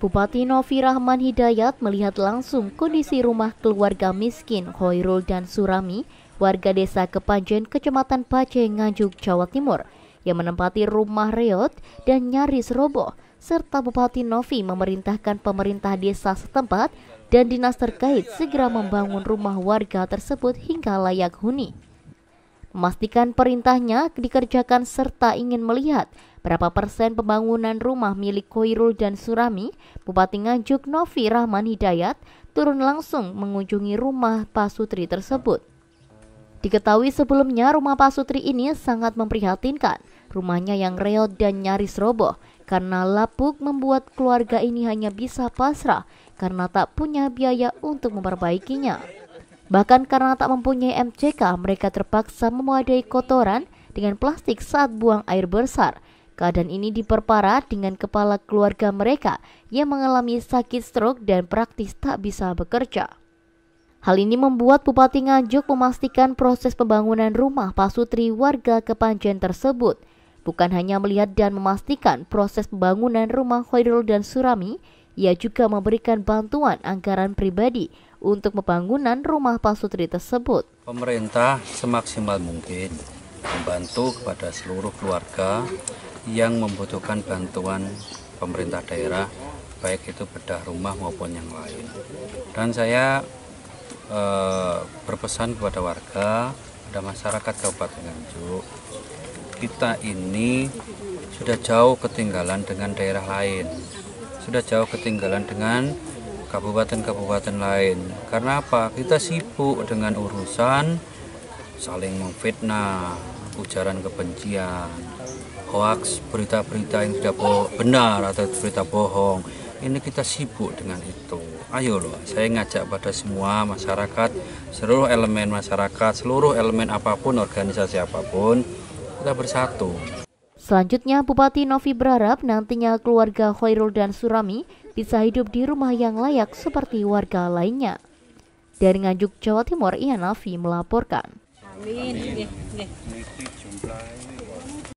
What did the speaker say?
Bupati Novi Rahman Hidayat melihat langsung kondisi rumah keluarga miskin Khoirul dan Surami, warga desa Kepanjen, Kecamatan Pace, Nganjuk, Jawa Timur, yang menempati rumah reot dan nyaris roboh, serta Bupati Novi memerintahkan pemerintah desa setempat dan dinas terkait segera membangun rumah warga tersebut hingga layak huni. Memastikan perintahnya dikerjakan serta ingin melihat berapa persen pembangunan rumah milik Khoirul dan Surami, Bupati Nganjuk Novi Rahman Hidayat turun langsung mengunjungi rumah Pak Sutri tersebut. Diketahui sebelumnya rumah Pak Sutri ini sangat memprihatinkan. Rumahnya yang reot dan nyaris roboh karena lapuk membuat keluarga ini hanya bisa pasrah karena tak punya biaya untuk memperbaikinya. Bahkan karena tak mempunyai MCK, mereka terpaksa memadai kotoran dengan plastik saat buang air besar. Keadaan ini diperparah dengan kepala keluarga mereka yang mengalami sakit stroke dan praktis tak bisa bekerja. Hal ini membuat Bupati Nganjuk memastikan proses pembangunan rumah Pak Sutri warga Kepanjen tersebut. Bukan hanya melihat dan memastikan proses pembangunan rumah Khoirul dan Surami, ia juga memberikan bantuan anggaran pribadi untuk pembangunan rumah Pak Sutri tersebut. Pemerintah semaksimal mungkin membantu kepada seluruh keluarga yang membutuhkan bantuan pemerintah daerah, baik itu bedah rumah maupun yang lain. Dan saya berpesan kepada warga, pada masyarakat Kabupaten Nganjuk, kita ini sudah jauh ketinggalan dengan daerah lain, sudah jauh ketinggalan dengan kabupaten-kabupaten lain. Karena apa? Kita sibuk dengan urusan saling memfitnah, ujaran kebencian, hoaks, berita-berita yang tidak benar atau berita bohong. Ini kita sibuk dengan itu. Ayo loh, saya ngajak pada semua masyarakat, seluruh elemen masyarakat, seluruh elemen apapun, organisasi apapun, kita bersatu. Selanjutnya, Bupati Novi berharap nantinya keluarga Khoirul dan Surami bisa hidup di rumah yang layak seperti warga lainnya. Dari Nganjuk, Jawa Timur, Ian Nafi melaporkan. Amin.